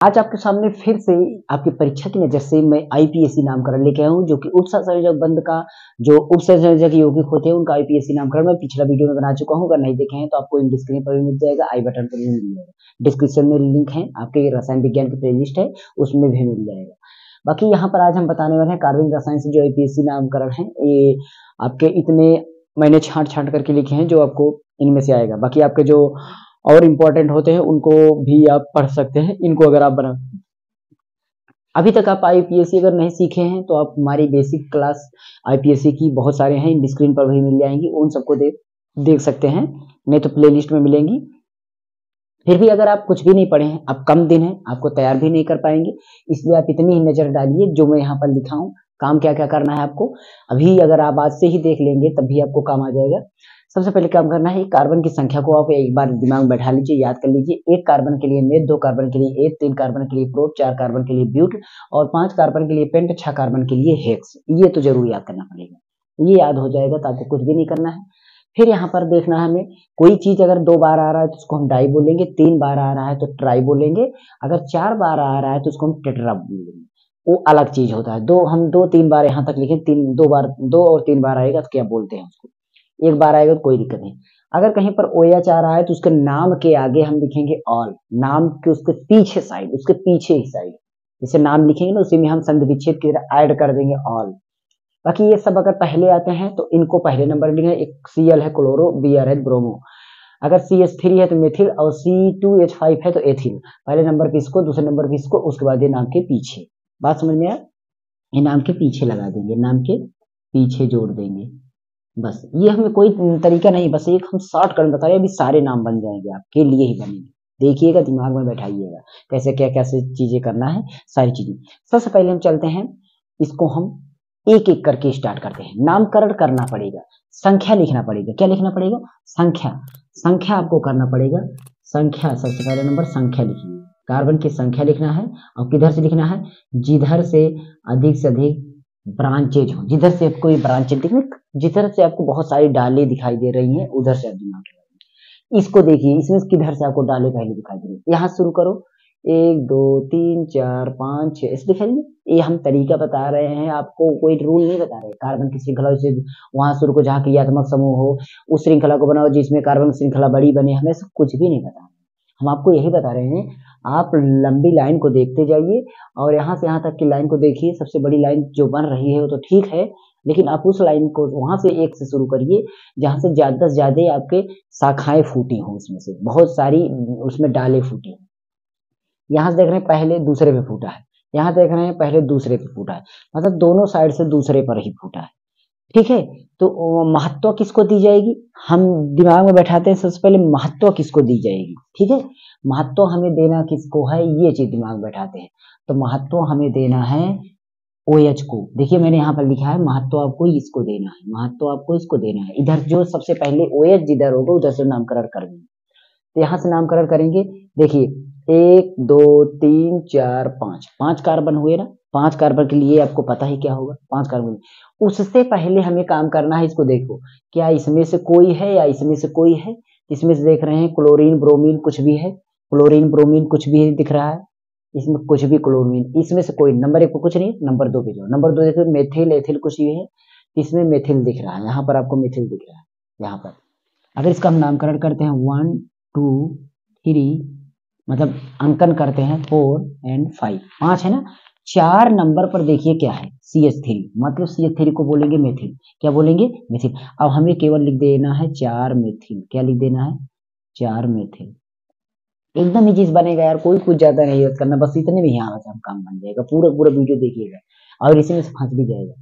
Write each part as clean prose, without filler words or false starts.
आज आपके सामने फिर से आपकी परीक्षा की नज़र से मैं आईपीएससी नामकरण लेके आया हूँ, जो कि उप संयोजक बंद का जो उप संयोजक यौगिक होते हैं उनका आईपीएससी नामकरण मैं पिछला वीडियो में बना चुका हूँ। अगर नहीं देखे हैं तो आपको इन स्क्रीन पर भी मिल जाएगा, आई बटन पर भी मिल जाएगा, डिस्क्रिप्शन में लिंक है, आपके रसायन विज्ञान की प्लेलिस्ट है उसमें भी मिल जाएगा। बाकी यहाँ पर आज हम बताने वाले हैं कार्बनिक रसायन से जो आईपीएससी नामकरण है, ये आपके इतने मैंने छांट छांट करके लिखे हैं जो आपको इनमें से आएगा। बाकी आपके जो और इम्पोर्टेंट होते हैं उनको भी आप पढ़ सकते हैं, इनको अगर आप बना अभी तक आप आईपीएससी अगर नहीं सीखे हैं तो आप हमारी बेसिक क्लास आईपीएससी की बहुत सारे हैं, स्क्रीन पर भी मिल जाएंगी, उन सबको देख सकते हैं, नहीं तो प्लेलिस्ट में मिलेंगी। फिर भी अगर आप कुछ भी नहीं पढ़े हैं, आप कम दिन है, आपको तैयार भी नहीं कर पाएंगे, इसलिए आप इतनी ही नजर डालिए जो मैं यहाँ पर लिखा हूँ, काम क्या क्या करना है आपको। अभी अगर आप आज से ही देख लेंगे तब भी आपको काम आ जाएगा। सबसे पहले काम करना है, कार्बन की संख्या को आप एक बार दिमाग में बैठा लीजिए, याद कर लीजिए। 1 कार्बन के लिए मेथ, 2 कार्बन के लिए एथ, 3 कार्बन के लिए प्रोप, 4 कार्बन के लिए ब्यूट और 5 कार्बन के लिए पेंट, 6 कार्बन के लिए हेक्स। ये तो जरूर याद करना पड़ेगा, ये याद हो जाएगा तो आपको कुछ भी नहीं करना है। फिर यहाँ पर देखना है हमें, कोई चीज अगर 2 बार आ रहा है तो उसको हम डाई बोलेंगे, 3 बार आ रहा है तो ट्राई बोलेंगे, अगर 4 बार आ रहा है तो उसको हम टेट्रा बोलेंगे, वो अलग चीज होता है। हम 2-3 बार यहाँ तक लिखें, 2 और 3 बार आएगा तो क्या बोलते हैं उसको, 1 बार आएगा तो कोई दिक्कत नहीं। अगर कहीं पर OH आ रहा है तो उसके नाम के आगे हम लिखेंगे ऑल, नाम के उसके पीछे साइड, उसके पीछे ही साइड जैसे नाम लिखेंगे ना उसी में हम संधि विच्छेद की तरह ऐड कर देंगे ऑल। बाकी ये सब अगर पहले आते हैं तो इनको पहले नंबर लिखना है। एक Cl है क्लोरो, Br है ब्रोमो, अगर CH3 है तो मेथिल और C2H5 है तो एथिल। पहले नंबर पे इसको, दूसरे नंबर पे इसको, उसके बाद ये नाम के पीछे। बात समझ में आया? ये नाम के पीछे लगा देंगे, नाम के पीछे जोड़ देंगे, बस। ये हमें कोई तरीका नहीं, बस एक हम शॉर्ट कर बता रहे हैं, अभी सारे नाम बन जाएंगे, आपके लिए ही बनेंगे। देखिएगा, दिमाग में बैठाइएगा कैसे क्या कैसे चीजें करना है, सारी चीजें। सबसे पहले हम चलते हैं, इसको हम एक एक करके स्टार्ट करते हैं। नामकरण करना पड़ेगा, संख्या लिखना पड़ेगा। क्या लिखना पड़ेगा? संख्या। संख्या आपको करना पड़ेगा, संख्या। सबसे पहले नंबर संख्या लिखिए, कार्बन की संख्या लिखना है। और किधर से लिखना है? जिधर से अधिक ब्रांचेज हो, जिधर से कोई ब्रांचेज दिखे, जिधर से आपको बहुत सारी डालें दिखाई दे रही हैं उधर से आप दिमाग लगाइए। इसको देखिए, इसमें किधर से आपको डालें पहले दिखाई दे रही है, यहाँ शुरू करो, 1 2 3 4 5 6 ऐसे दिखाई दे। ये हम तरीका बता रहे हैं आपको, कोई रूल नहीं बता रहे। कार्बन की श्रृंखला से वहां शुरू को, जहाँ क्रियात्मक समूह हो उस श्रृंखला को बनाओ जिसमें कार्बन श्रृंखला बड़ी बने, हमें सब कुछ भी नहीं बता रहे। हम आपको यही बता रहे हैं, आप लंबी लाइन को देखते जाइए और यहाँ से यहाँ तक की लाइन को देखिए। सबसे बड़ी लाइन जो बन रही है वो तो ठीक है, लेकिन आप उस लाइन को वहां से एक से शुरू करिए जहां से ज्यादा से ज्यादा आपके शाखाएं फूटी हो, उसमें से बहुत सारी उसमें डालें फूटी हो। यहाँ से देख रहे हैं पहले दूसरे पे फूटा है, यहाँ देख रहे हैं पहले दूसरे पे फूटा है, मतलब दोनों साइड से दूसरे पर ही फूटा है। ठीक है, तो महत्व किसको दी जाएगी, हम दिमाग में बैठाते हैं। सबसे पहले महत्व किसको दी जाएगी? ठीक है, महत्व हमें देना किसको है, ये चीज दिमाग में बैठाते हैं। तो महत्व हमें देना है OH को। देखिए मैंने यहाँ पर लिखा है महत्व आपको इसको देना है, महत्व आपको इसको देना है। इधर जो सबसे पहले OH जिधर होगा उधर से नामकरण कर देंगे। तो यहाँ से नामकरण करेंगे, देखिए 1 2 3 4 5, 5 कार्बन हुए ना। 5 कार्बन के लिए आपको पता ही क्या होगा, 5 कार्बन। उससे पहले हमें काम करना है, इसको देखो क्या इसमें से कोई है या इसमें से कोई है। इसमें से देख रहे हैं क्लोरीन ब्रोमीन कुछ भी है, क्लोरीन ब्रोमीन कुछ भी दिख रहा है, इसमें कुछ भी क्लोरीन, इसमें से कोई। नंबर 1 पे कुछ नहीं, नंबर 2 पे जाओ। नंबर 2 देखो मेथिल एथिल कुछ भी है, इसमें मेथिल दिख रहा है, यहाँ पर आपको मेथिल दिख रहा है यहाँ पर। अगर इसका हम नामकरण करते हैं 1 2 3, मतलब अंकन करते हैं 4 और 5, 5 है ना। 4 नंबर पर देखिए क्या है, CH3, मतलब CH3 को बोलेंगे मेथिल। क्या बोलेंगे? मेथिल। अब हमें केवल लिख देना है 4 मेथिल। क्या लिख देना है? 4 मेथिल। एकदम ही चीज बनेगा यार, कोई कुछ ज्यादा नहीं करना, बस इतने में ही यहाँ से हम काम बन जाएगा। पूरा पूरा वीडियो देखिएगा और इसी में से फंस भी जाएगा।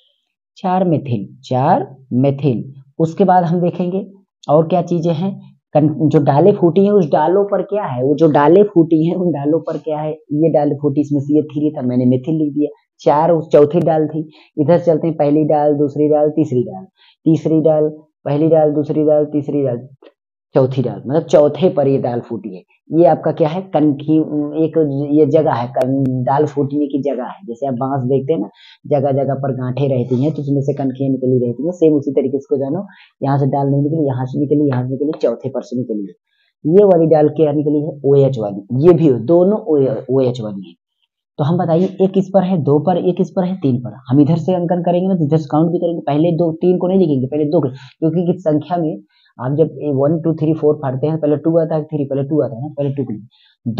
4 मेथिल, 4 मेथिल। उसके बाद हम देखेंगे और क्या चीजें हैं। जो डालें फूटी हैं उस डालों पर क्या है, वो जो डालें फूटी हैं उन डालों पर क्या है। ये डाल फूटी, इसमें CH3 था, मैंने मेथिल लिख दिया। 4 उस चौथी डाल थी। इधर चलते हैं, पहली डाल दूसरी डाल तीसरी डाल, तीसरी डाल पहली डाल दूसरी डाल तीसरी डाल चौथी डाल, मतलब चौथे पर ये दाल फूटी है। ये आपका क्या है? कनखी, एक ये जगह है, दाल फूटने की जगह है। जैसे आप बांस देखते हैं ना, जगह जगह पर गांठें रहती हैं तो उसमें से कनखियां निकली रहती हैं, सेम उसी तरीके से जानो। यहाँ से दाल नहीं निकली, यहाँ से निकली, यहाँ से निकली, चौथे पर से निकली। ये वाली डाल क्या निकली है, OH वाली, ये भी दोनों OH वाली है। तो हम बताइए एक इस पर है, 2 पर, एक इस पर है, 3 पर। हम इधर से अंकन करेंगे ना तो इधर से काउंट भी करेंगे, पहले 2 3 को नहीं लिखेंगे, पहले 2 क्योंकि किस संख्या में आप जब 1 2 3 4 फाड़ते हैं पहले 2 आता है, 3 पहले 2 आता है ना, पहले 2 के लिए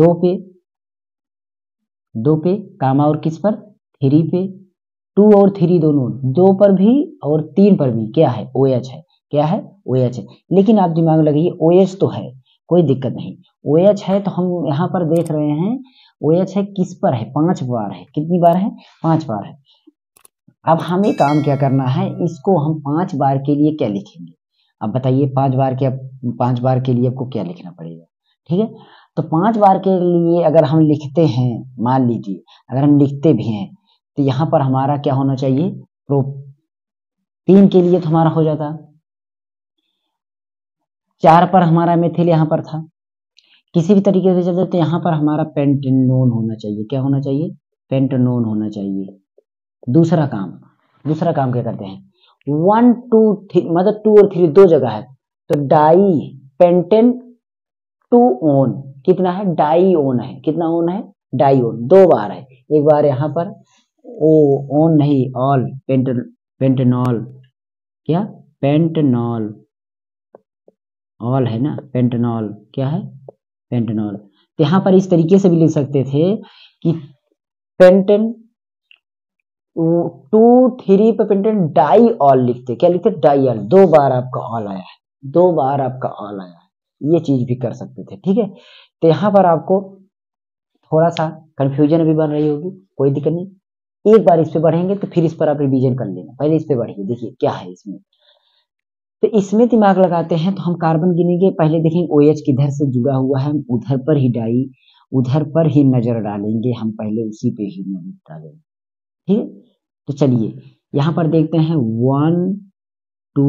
2 पे कामा और किस पर 3 पे, 2 और 3 दोनों, 2 पर भी और 3 पर भी क्या है, OH है, क्या है, OH है। लेकिन आप दिमाग लगाइए OH तो है, कोई दिक्कत नहीं, OH है तो हम यहाँ पर देख रहे हैं OH है किस पर है, 5 बार है, कितनी बार है, 5 बार है। अब हमें काम क्या करना है, इसको हम 5 बार के लिए क्या लिखेंगे, अब बताइए 5 बार के लिए आपको क्या लिखना पड़ेगा, ठीक है। तो 5 बार के लिए अगर हम लिखते हैं, मान लीजिए अगर हम लिखते भी हैं तो यहाँ पर हमारा क्या होना चाहिए, प्रो 3 के लिए तो हमारा हो जाता, 4 पर हमारा मेथिल यहाँ पर था, किसी भी तरीके से चलते तो यहाँ पर हमारा पेंटेनोन होना चाहिए, क्या होना चाहिए, पेंटेनोन होना चाहिए। दूसरा काम क्या करते हैं, 1 2 3 मतलब 2 और 3 दो जगह है तो डाई पेंटेन 2 ओन, कितना है, डाई ओन है, कितना ओन है, डाई ओन, 2 बार है, एक बार यहाँ पर ओ ओन नहीं ऑल, पेंटेनॉल, क्या पेंटेनॉल, ऑल है ना, पेंटेनॉल क्या है, पेंटेनॉल। तो यहाँ पर इस तरीके से भी लिख सकते थे कि पेंटेन 2 3 पे पेंटेन डाई ऑल लिखते, क्या लिखते, डाई ऑल, 2 बार आपका ऑल आया है, 2 बार आपका ऑल आया है, ये चीज भी कर सकते थे, ठीक है। तो यहाँ पर आपको थोड़ा सा कंफ्यूजन भी बन रही होगी, कोई दिक्कत नहीं, एक बार इस पे बढ़ेंगे तो फिर इस पर आप रिवीजन कर लेना, पहले इस पे बढ़िए, देखिए क्या है इसमें। तो इसमें दिमाग लगाते हैं तो हम कार्बन गिनेंगे, पहले देखेंगे OH किधर से जुड़ा हुआ है, हम उधर पर ही उधर पर ही नजर डालेंगे, हम पहले उसी पे ही नजर डालेंगे, ठीक है। तो चलिए यहाँ पर देखते हैं 1 2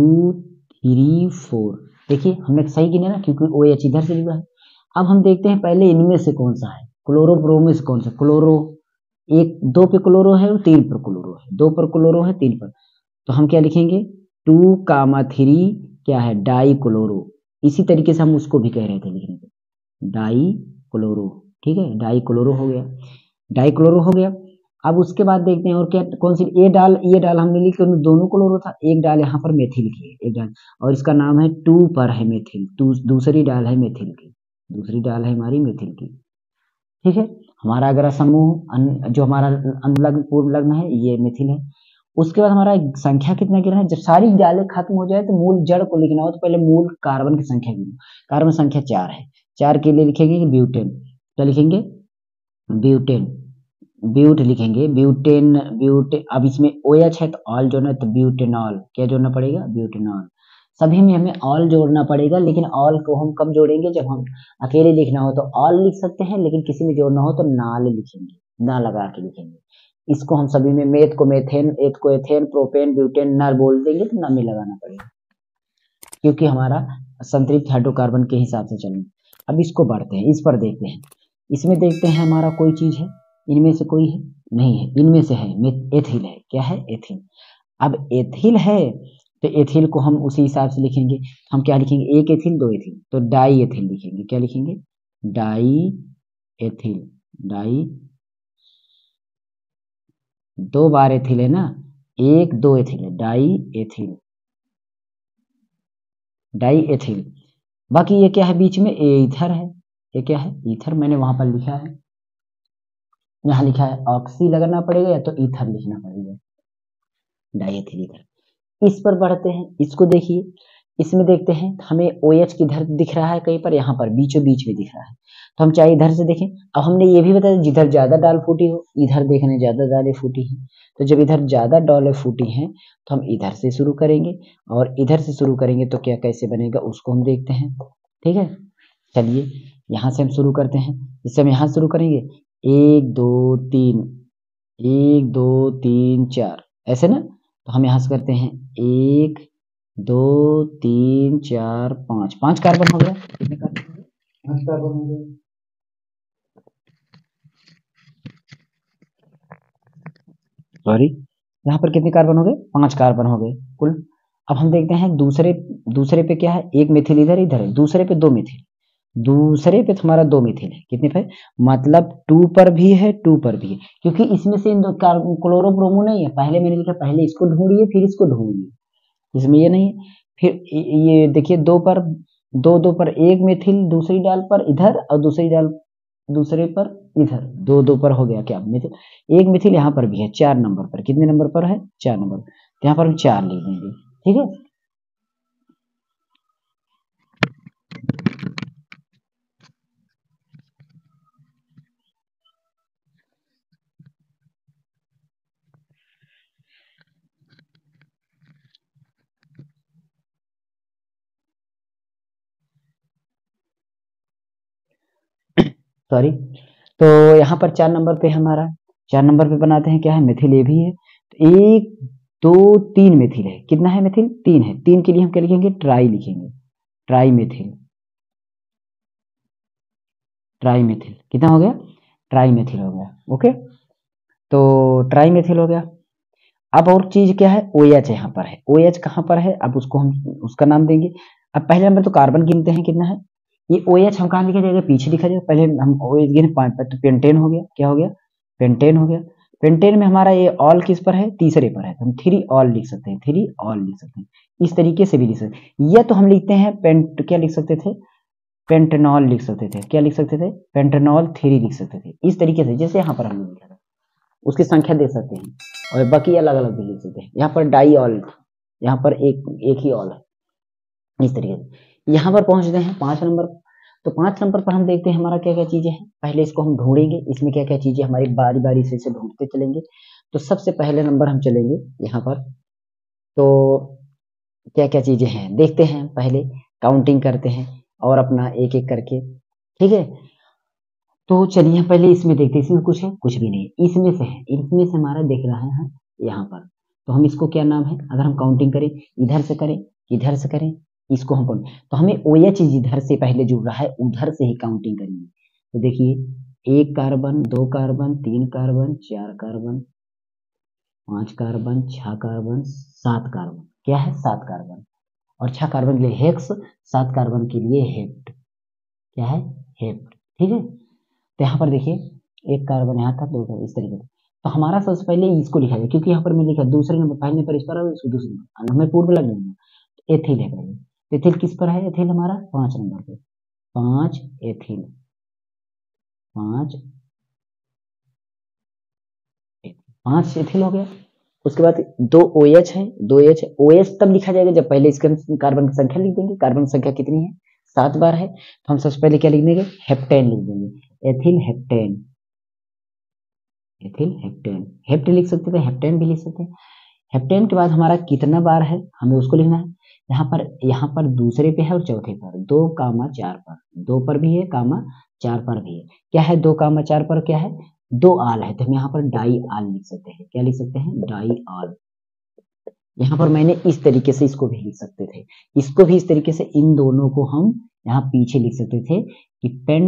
3 4, देखिए हमने सही गिना ना क्योंकि OH इधर से जुड़ा है। अब हम देखते हैं पहले इनमें से कौन सा है, क्लोरोब्रोमो से कौन सा, क्लोरो, एक 2 पे क्लोरो है और 3 पर क्लोरो है, 2 पर क्लोरो है 3 पर, तो हम क्या लिखेंगे 2 कामा 3 क्या है, डाई क्लोरो, इसी तरीके से हम उसको भी कह रहे थे लिखने को, डाई क्लोरो, ठीक है, डाई क्लोरो हो गया, डाई क्लोरो हो गया। अब उसके बाद देखते हैं और क्या, कौन सी, ये डाल हमने लिखी, दोनों क्लोरो था, एक डाल यहाँ पर मेथिल की है, एक डाल, और इसका नाम है 2 पर है मेथिल, दूसरी डाल है मेथिल की, दूसरी डाल है हमारी मेथिल की, ठीक है। हमारा अगर समूह जो हमारा अनुलग्न पूर्व लग्न है ये मेथिल है। उसके बाद हमारा संख्या कितना गिरना है, जब सारी डालें खत्म हो जाए तो मूल जड़ को लिखना हो तो पहले मूल कार्बन की संख्या गिनो, कार्बन संख्या 4 है, 4 के लिए लिखेंगे ब्यूटेन, क्या लिखेंगे, ब्यूटेन, ब्यूट लिखेंगे, ब्यूटेन अब इसमें OH है तो ऑल जोड़ना है तो ब्यूटेनॉल, क्या जोड़ना पड़ेगा, ब्यूटेनॉल। सभी में हमें ऑल जोड़ना पड़ेगा, लेकिन ऑल को हम कब जोड़ेंगे, जब हम अकेले लिखना हो तो ऑल लिख सकते हैं, लेकिन किसी में जोड़ना हो तो नाल लिखेंगे, ना लगा के लिखेंगे। इसको हम सभी में मेथ को मेथेन, एथ को एथेन, प्रोपेन ब्यूटेन नर बोल देंगे तो ना में लगाना पड़ेगा, क्योंकि हमारा संतृप्त हाइड्रोकार्बन के हिसाब से चलेंगे। अब इसको बढ़ते हैं, इस पर देखते हैं, इसमें देखते हैं हमारा कोई चीज है, इनमें से कोई है, नहीं है, इनमें से है, एथिल है, क्या है, एथिल। अब एथिल है तो एथिल को हम उसी हिसाब से लिखेंगे, हम क्या लिखेंगे, एक एथिल 2 एथिल, तो डाई एथिल लिखेंगे, क्या लिखेंगे, डाई एथिल, डाई, 2 बार एथिल है ना, 1 2 एथिल है, डाई एथिल, डाई एथिल। बाकी ये क्या है बीच में, ईथर है, ये क्या है, ईथर, मैंने वहां पर लिखा है, यहाँ लिखा है ऑक्सी लगाना पड़ेगा या तो ईथर लिखना पड़ेगा, डाई एथिल ईथर। इस पर बढ़ते हैं, इसको देखिए, इसमें देखते हैं हमें OH किधर दिख रहा है, कहीं पर यहाँ पर बीचों बीच में दिख रहा है, तो हम चाहे इधर से देखें। अब हमने ये भी बताया जिधर ज्यादा डाल फूटी हो, इधर देखने ज्यादा डालें फूटी है, तो जब इधर ज्यादा डालें फूटी हैं तो हम इधर से शुरू करेंगे, और इधर से शुरू करेंगे तो क्या कैसे बनेगा उसको हम देखते हैं, ठीक है। चलिए यहाँ से हम शुरू करते हैं, इससे हम यहाँ शुरू करेंगे 1 2 3, 1 2 3 4 ऐसे ना, तो हम यहाँ से करते हैं 1 2 3 4 5, 5 कार्बन हो गया, कितने कार्बन हो गए, 5 कार्बन हो गए, सॉरी, यहाँ पर कितने कार्बन हो गए, 5 कार्बन हो गए कुल। अब हम देखते हैं दूसरे दूसरे पे क्या है, एक मिथिल इधर इधर है, दूसरे पे 2 मिथिल, दूसरे पे हमारा 2 मिथिल है, कितने पे, मतलब 2 पर भी है 2 पर भी है, क्योंकि इसमें से इन दो क्लोरोब्रोमो नहीं है, पहले मैंने लिखा पहले इसको ढूंढिए फिर इसको ढूंढिए, इसमें ये नहीं है। फिर ये देखिए 2 पर 2 पर एक मिथिल दूसरी डाल पर इधर और दूसरी डाल दूसरे पर इधर, 2 पर हो गया क्या मिथिल, एक मिथिल यहाँ पर भी है 4 नंबर पर, कितने नंबर पर है 4 नंबर, तो यहाँ पर हम 4 लिख देंगे, ठीक है। सॉरी, तो यहाँ पर 4 नंबर पे हमारा 4 नंबर पे बनाते हैं, क्या है मिथिल ए भी है, तो 1 2 3 मिथिल है, कितना है मिथिल 3 है, 3 के लिए हम क्या लिखेंगे ट्राई लिखेंगे, ट्राई मिथिल, ट्राई मिथिल कितना हो गया, ट्राई मिथिल हो गया, ओके। तो ट्राई मिथिल हो गया। अब और चीज क्या है, ओ एच यहाँ पर है, ओ एच कहाँ पर है, अब उसको हम उसका नाम देंगे। अब पहले नंबर तो कार्बन गिनते हैं कितना है, ये ओ एच हम कहाँ लिखा जाएगा, पीछे लिखा जाएगा, पहले हम ओ एच गिने 5 पर, तो पेंटेन हो गया, क्या हो गया पेंटेन हो गया। पेंटेन में हमारा ये ऑल किस पर है, तीसरे पर है, तो हम 3 ऑल लिख सकते हैं, 3 ऑल लिख सकते हैं, इस तरीके से भी लिख सकते हैं। या तो हम लिखते हैं पेंट, क्या लिख सकते थे, पेंटेनॉल लिख सकते थे, क्या लिख सकते थे पेंटेनॉल 3 लिख सकते थे, इस तरीके से जैसे यहाँ पर हमने लिखा था उसकी संख्या दे सकते हैं, और बाकी अलग अलग भी लिख सकते हैं। यहाँ पर डाई ऑल, यहाँ पर एक एक ही ऑल है, इस तरीके से। यहाँ पर पहुंचते हैं 5 नंबर, तो 5 नंबर पर हम देखते हैं हमारा क्या क्या चीजें हैं, पहले इसको हम ढूंढेंगे, इसमें क्या क्या चीजें हमारी बारी बारी से इसे ढूंढते चलेंगे। तो सबसे पहले नंबर हम चलेंगे यहाँ पर, तो क्या क्या चीजें हैं देखते हैं, पहले काउंटिंग करते हैं और अपना एक एक करके, ठीक है। तो चलिए पहले इसमें देखते हैं, इसमें कुछ है कुछ भी नहीं, इसमें से है, इसमें से हमारा दिख रहा है यहाँ पर, तो हम इसको क्या नाम है, अगर हम काउंटिंग करें इधर से करें इधर से करें, इसको हम काउंट, तो हमें ओ एच इधर से पहले जुड़ रहा है, उधर से ही काउंटिंग करेंगे। तो देखिए 1 carbon 2 carbon 3 carbon 4 carbon 5 carbon 6 carbon 7 carbon, क्या है 7 कार्बन, और 6 कार्बन के लिए हेक्स, 7 कार्बन के लिए हेप्ट, क्या है हेप्ट, ठीक है। तो यहाँ पर देखिए एक कार्बन यहाँ था, 2 इस तरीके से, तो हमारा सबसे पहले इसको लिखा जाए, क्योंकि यहाँ पर मैं लिखा दूसरे नंबर, पहले नंबर इस पर है इसको दूसरे नंबर, हमें पूर्व लग जाएगा, तो एथिल है पहले, एथिल किस पर है, एथिल हमारा 5 नंबर पे, 5 एथिल, 5 5 एथिल हो गया। उसके बाद 2 ओ एच है, 2 एच, ओ एच तब लिखा जाएगा जब पहले इसके कार्बन की संख्या लिख देंगे, कार्बन की संख्या कितनी है 7 बार है, तो हम सबसे पहले क्या लिख देंगे हेप्टेन लिख देंगे, ethyl heptane, ethyl heptane, hept लिख सकते थे हेप्टेन भी लिख सकते हैं। हेप्टेन के बाद हमारा कितना बार है हमें उसको लिखना है, यहाँ पर दूसरे पे है और चौथे पर 2 कामा 4 पर, 2 पर भी है कामा 4 पर भी है, क्या है 2 कामा 4 पर क्या है 2 आल है, तो हम यहाँ पर डाई आल लिख सकते हैं, क्या लिख सकते हैं डाई आल। यहाँ पर मैंने इस तरीके से इसको भी लिख सकते थे, इसको भी इस तरीके से, इन दोनों को हम यहाँ पीछे लिख सकते थे कि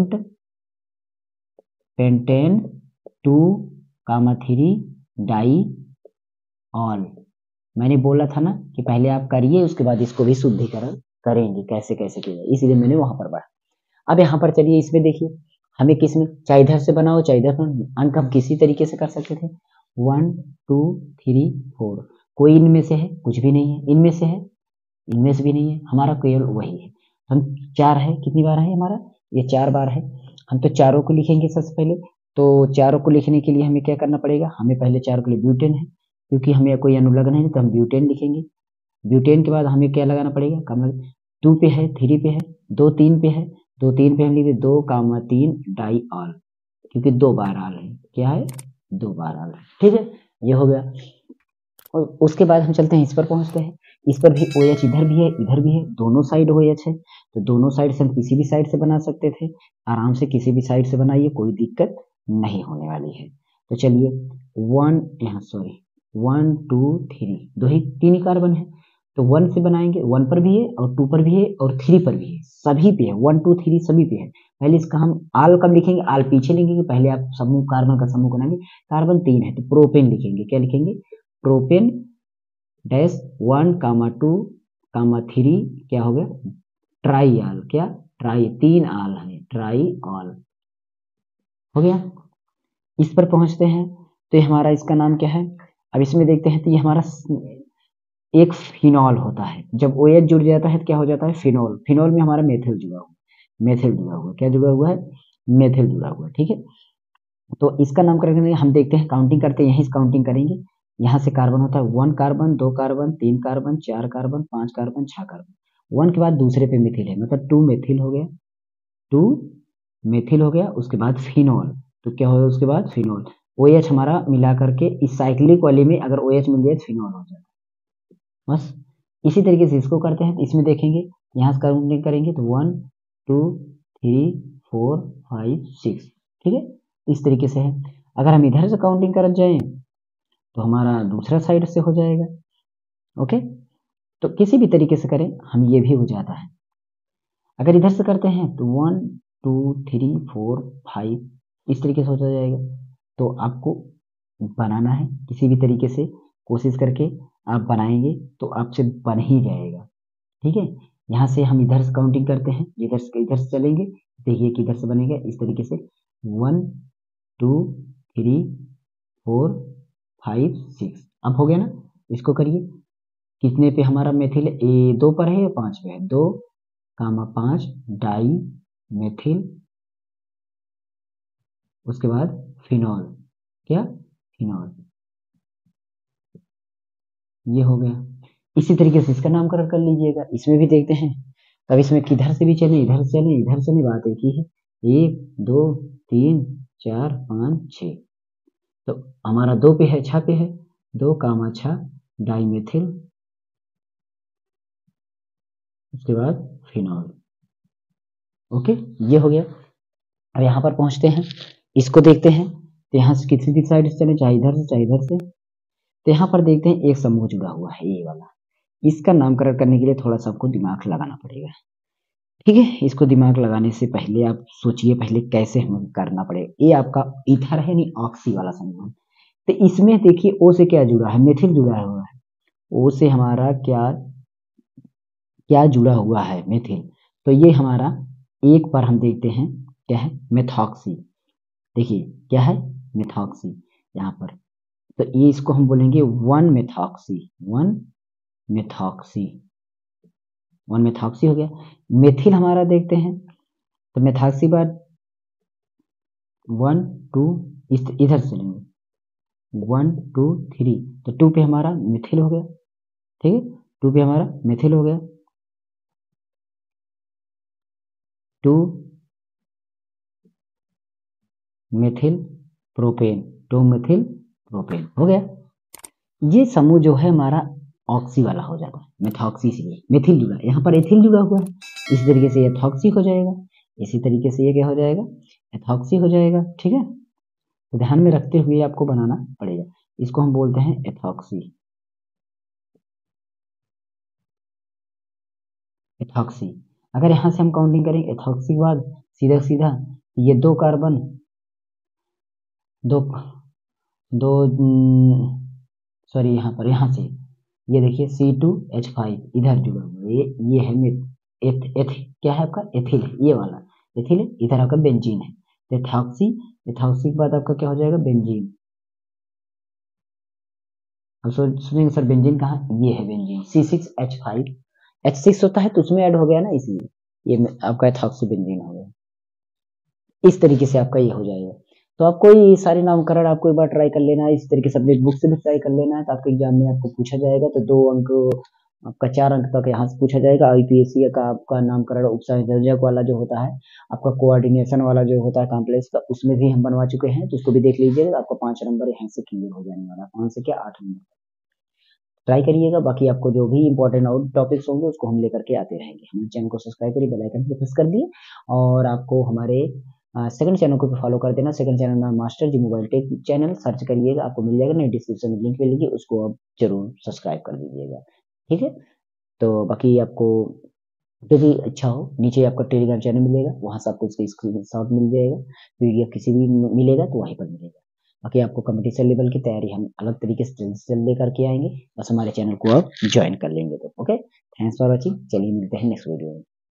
पेंटेन 2 कामा 3 डाई ऑल। मैंने बोला था ना कि पहले आप करिए उसके बाद इसको भी शुद्धिकरण करेंगे, कैसे कैसे किया, इसलिए मैंने वहां पर बढ़ा। अब यहाँ पर चलिए इसमें देखिए, हमें किसमें चाहे इधर से बनाओ चाहे इधर बनाओ, अंक हम किसी तरीके से कर सकते थे, 1 2 3 4, कोई इनमें से है कुछ भी नहीं है, इनमें से है इनमें से भी नहीं है, हमारा केवल वही है। हम 4 है, कितनी बार है हमारा ये 4 बार है, हम तो चारों को लिखेंगे सबसे पहले। तो चारों को लिखने के लिए हमें क्या करना पड़ेगा, हमें पहले 4 के लिए ब्यूटेन है, क्योंकि हमें कोई अनुलग्न है तो हम ब्यूटेन लिखेंगे। ब्यूटेन के बाद हमें क्या लगाना पड़ेगा, कम 2 पे है 3 पे है 2 3 पे है, 2 3 पे हम लिखे 2 कामा 3 डाई ऑल, क्योंकि 2 बार आल है, क्या है 2 बार आल है, ठीक है ये हो गया। और उसके बाद हम चलते हैं इस पर पहुंचते हैं, इस पर भी ओ एच इधर भी है इधर भी है, दोनों साइड ओ एच है, तो दोनों साइड से हम किसी भी साइड से बना सकते थे, आराम से किसी भी साइड से बनाइए, कोई दिक्कत नहीं होने वाली है। तो चलिए 1 2 3 दो ही 3 ही कार्बन है, तो 1 से बनाएंगे, 1 पर भी है और 2 पर भी है और 3 पर भी है, सभी पे है 1 2 3 सभी पे है। पहले इसका हम आल कब लिखेंगे, आल पीछे लिखेंगे, पहले आप समूह कार्बन का समूह बनाएंगे, कार्बन 3 है तो प्रोपेन लिखेंगे, क्या लिखेंगे प्रोपेन डैश 1 कामा 2 कामा 3, क्या हो गया ट्राई आल, क्या ट्राई, 3 ऑल है, ट्राई ऑल हो गया। इस पर पहुंचते हैं तो हमारा इसका नाम क्या है। अब इसमें देखते हैं तो ये हमारा एक फिनॉल होता है। जब ओ एच जुड़ जाता है तो क्या हो जाता है, फिनॉल। फिनॉल में हमारा मेथिल जुड़ा हुआ, मेथिल जुड़ा हुआ, क्या जुड़ा हुआ है, मेथिल जुड़ा हुआ, ठीक है। तो इसका नामकरण करेंगे, हम देखते हैं काउंटिंग करते हैं, यहीं से काउंटिंग करेंगे। यहाँ से कार्बन होता है 1 carbon, 2 carbon, 3 carbon, 4 carbon, 5 carbon, 6 carbon. 1 के बाद दूसरे पे मिथिल है, मतलब 2 मेथिल हो गया, 2 मेथिल हो गया। उसके बाद फिनॉल, तो क्या होगा उसके बाद फिनॉल। ओ एच हमारा मिला करके इस साइक्लिक वाले में अगर ओ एच मिल जाए तो फिनॉल हो जाता है बस। इसी तरीके से इसको करते हैं, तो इसमें देखेंगे यहाँ से काउंटिंग करेंगे तो 1 2 3 4 5 6, ठीक है। इस तरीके से है। अगर हम इधर से काउंटिंग कर जाएं तो हमारा दूसरा साइड से हो जाएगा। ओके, तो किसी भी तरीके से करें हम ये भी हो जाता है। अगर इधर से करते हैं तो 1 2 3 4 5 इस तरीके से हो जाएगा। तो आपको बनाना है किसी भी तरीके से, कोशिश करके आप बनाएंगे तो आपसे बन ही जाएगा, ठीक है। यहाँ से हम इधर से काउंटिंग करते हैं, इधर से चलेंगे, देखिए किधर से बनेगा इस तरीके से 1 2 3 4 5 6। अब हो गया ना, इसको करिए। कितने पे हमारा मेथिल, ए 2 पर है या 5 पे है, 2 कामा 5 डाई मेथिल, उसके बाद फिनॉल, क्या फिनॉल, ये हो गया। इसी तरीके से इसका नामकरण कर लीजिएगा। इसमें भी देखते हैं, तब इसमें किधर से भी चले, इधर से चले, इधर से नहीं, बात एक ही है। 1 2 3 4 5 6, तो हमारा 2 पे है, 6 पे है, 2 कामा 6 डाई मेथिल, उसके बाद फिनॉल। ओके, ये हो गया। अब यहाँ पर पहुंचते हैं, इसको देखते हैं, तो यहाँ से किसी भी साइड से चले, चाहे इधर से चाहे इधर से। तो यहाँ पर देखते हैं एक समूह जुड़ा हुआ है, ये वाला। इसका नामकरण करने के लिए थोड़ा सा आपको दिमाग लगाना पड़ेगा, ठीक है। इसको दिमाग लगाने से पहले आप सोचिए पहले कैसे हमें करना पड़ेगा। ये आपका ईथर है नहीं, ऑक्सी वाला समूह। तो इसमें देखिए ओ से क्या जुड़ा है, मेथिल जुड़ा हुआ है। ओ से हमारा क्या क्या जुड़ा हुआ है, मेथिल। तो ये हमारा एक पर हम देखते हैं क्या है, मेथॉक्सी। देखिए क्या है, मेथॉक्सी यहाँ पर। तो ये इसको हम बोलेंगे 1 मेथॉक्सी, 1 मेथॉक्सी, 1 मेथॉक्सी हो गया। मेथिल हमारा देखते हैं, तो मेथॉक्सी बाद 1 2 इधर से लेंगे, 1 2 3, तो 2 पे हमारा मिथिल हो गया, ठीक है। 2 पे हमारा मिथिल हो गया, 2 मिथिल प्रोपेन, 2 मिथिल प्रोपेन हो गया। ये समूह जो है हमारा ऑक्सी वाला हो जाता है, मेथॉक्सी से ये मेथिल जुड़ा है, यहाँ पर एथिल जुड़ा हुआ है, इसी तरीके से एथॉक्सी हो जाएगा, इसी तरीके से ये क्या हो जाएगा, एथॉक्सी हो जाएगा, ठीक है। तो ध्यान में रखते हुए आपको बनाना पड़ेगा। इसको हम बोलते हैं एथॉक्सी, एथॉक्सी। अगर यहाँ से हम काउंटिंग करें एथॉक्सी के बाद सीधा सीधा ये 2 कार्बन, दो दो सॉरी, यहाँ से ये देखिए C2H5 इधर जुड़ा हुआ है, ये है क्या है आपका, एथिल है, ये वाला एथिल है, इधर आपका बेंजीन है। तो एथॉक्सी, एथॉक्सी के बाद आपका क्या हो जाएगा, बेंजीन। अब सुनेंगे सर बेंजीन कहाँ, ये है बेंजीन, C6H5, H6 होता है तो उसमें ऐड हो गया ना, इसलिए ये आपका एथॉक्सी बेंजीन हो गया। इस तरीके से आपका ये हो जाएगा। तो आपको ये सारे नामकरण आपको एक बार ट्राई कर लेना है, इस तरीके से अपने बुक से भी ट्राई कर लेना है, तो आपके एग्जाम में आपको पूछा जाएगा। तो 2 अंक आपका 4 अंक तक यहाँ से पूछा जाएगा। आईपीएससी का आपका नामकरण उपसंयोजक वाला जो होता है, आपका कोऑर्डिनेशन वाला जो होता है कॉम्प्लेक्स का, उसमें भी हम बनवा चुके हैं, तो उसको भी देख लीजिएगा। आपका 5 नंबर यहाँ से क्लियर हो जाने वाला है, 5 से क्या 8 नंबर ट्राई करिएगा। बाकी आपको जो भी इंपॉर्टेंट और टॉपिक्स होंगे उसको हम लेकर के आते रहेंगे। हमारे चैनल को सब्सक्राइब करिए, बेल आइकन पे प्रेस कर दिए, और आपको हमारे सेकंड चैनल को भी फॉलो कर देना। सेकंड चैनल में master ji mobile tech channel search करिएगा, आपको मिल जाएगा, नहीं डिस्क्रिप्शन में लिंक मिलेगी, उसको आप जरूर सब्सक्राइब कर दीजिएगा, ठीक है। तो बाकी आपको जो भी अच्छा हो, नीचे आपका टेलीग्राम चैनल मिलेगा, वहां से आपको इसका स्क्रीनशॉट मिल जाएगा, पीडीएफ किसी भी मिलेगा तो वहीं पर मिलेगा। बाकी आपको कंपटीशन लेवल की तैयारी हम अलग तरीके से जल्द से जल्द लेकर के आएंगे, बस हमारे चैनल को आप ज्वाइन कर लेंगे तो। ओके, थैंक्स फॉर वॉचिंग, चलिए मिलते हैं नेक्स्ट वीडियो में।